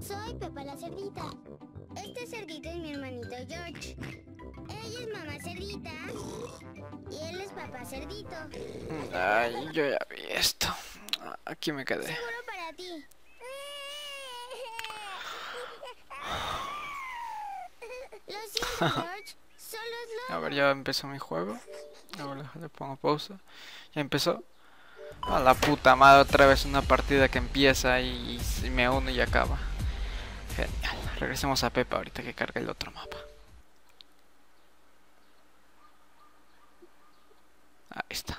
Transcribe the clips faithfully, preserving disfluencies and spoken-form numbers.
Soy Pepa la cerdita. Este cerdito es mi hermanito George. Ella es mamá cerdita y él es papá cerdito. Ay, yo ya vi esto. Aquí me quedé. Seguro para ti. Lo siento, George. Solo es A lobo. ver, ya empezó mi juego. Ahora le pongo pausa. Ya empezó. A la puta madre, otra vez una partida que empieza y, y me uno y acaba. Genial. Regresemos a Pepa ahorita que cargue el otro mapa. Ahí está.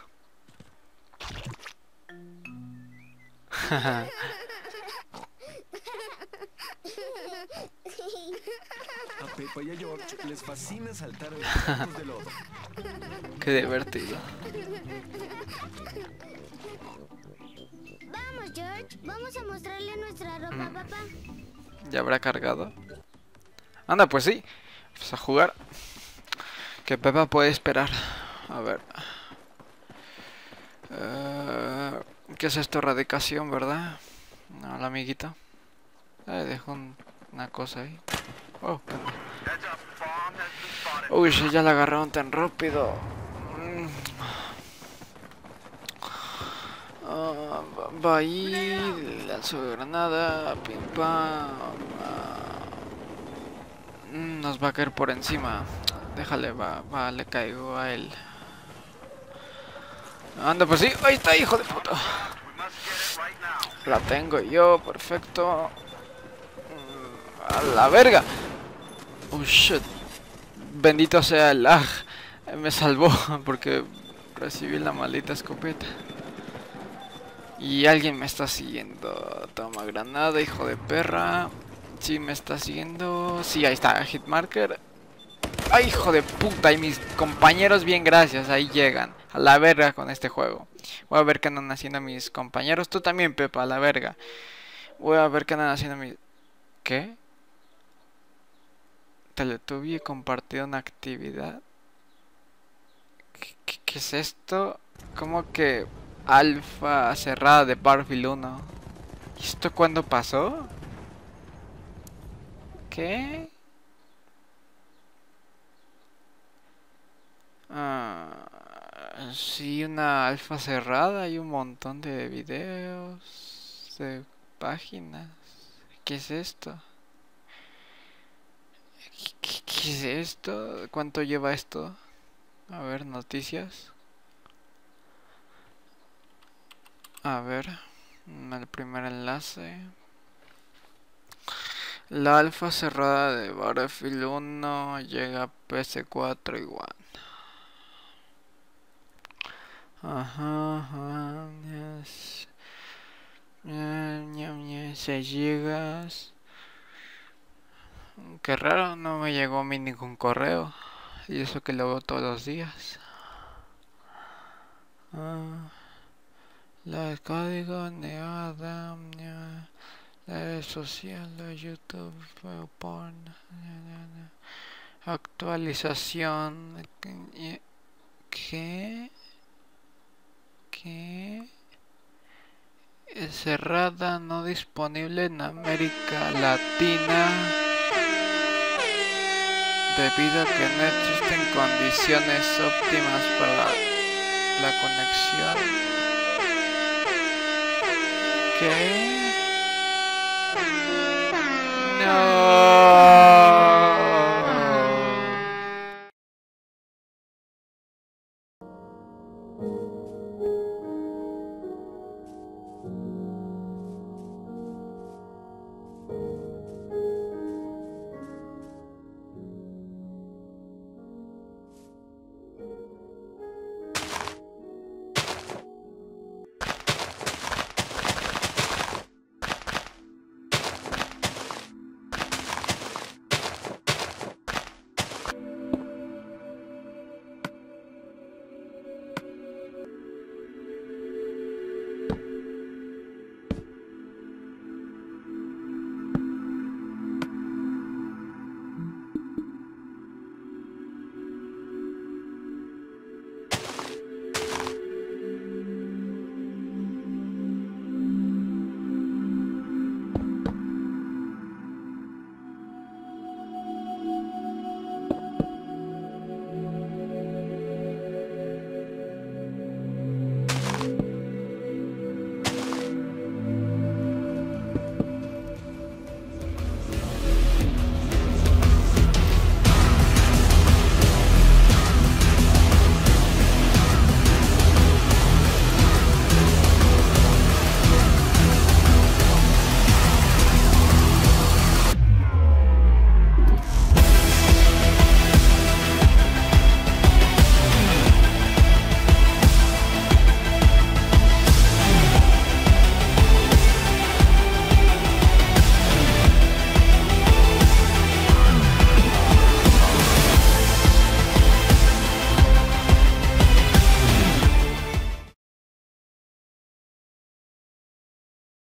A Pepa y a George les fascina saltar en los charcos de lodo. Qué divertido. Vamos, George. Vamos a mostrarle nuestra ropa a papá. ¿Ya habrá cargado? Anda, pues sí. Vamos a jugar. Que Pepa puede esperar. A ver. Uh, ¿Qué es esto? Radicación, ¿verdad? No, la amiguita. Eh, dejo un, una cosa ahí. Oh, uy, si ya la agarraron tan rápido. Mm. Uh, va ahí, lanzo granada, pim pam. Uh, nos va a caer por encima. Déjale, va, va, le caigo a él. Anda, pues sí, ahí está, hijo de puta. La tengo yo, perfecto. A la verga. Oh shit. Bendito sea el lag. Me salvó porque recibí la maldita escopeta. Y alguien me está siguiendo. Toma granada, hijo de perra. Sí, me está siguiendo. Sí, ahí está, hitmarker. Ay, hijo de puta. Y mis compañeros, bien, gracias. Ahí llegan. A la verga con este juego. Voy a ver qué andan haciendo mis compañeros. Tú también, Pepa, a la verga. Voy a ver qué andan haciendo mis... ¿Qué? Teletubby compartido una actividad. ¿Qué, qué, qué es esto? ¿Cómo que alfa cerrada de Battlefield uno? ¿Y esto cuándo pasó? ¿Qué? Ah, sí, una alfa cerrada. Hay un montón de videos, de páginas. ¿Qué es esto? ¿Qué, qué es esto? ¿Cuánto lleva esto? A ver, noticias. A ver, el primer enlace. La alfa cerrada de Battlefield uno llega a P S cuatro y One. Ajá, ajá, yes. seis gigas. Qué raro, no me llegó a mí ningún correo. Y eso que lo veo todos los días. Ah, la código neada, la red social, la YouTube, porn, actualización. ¿Qué? ¿Qué? Cerrada, no disponible en América Latina debido a que no existen condiciones óptimas para la conexión. ¿Qué? No.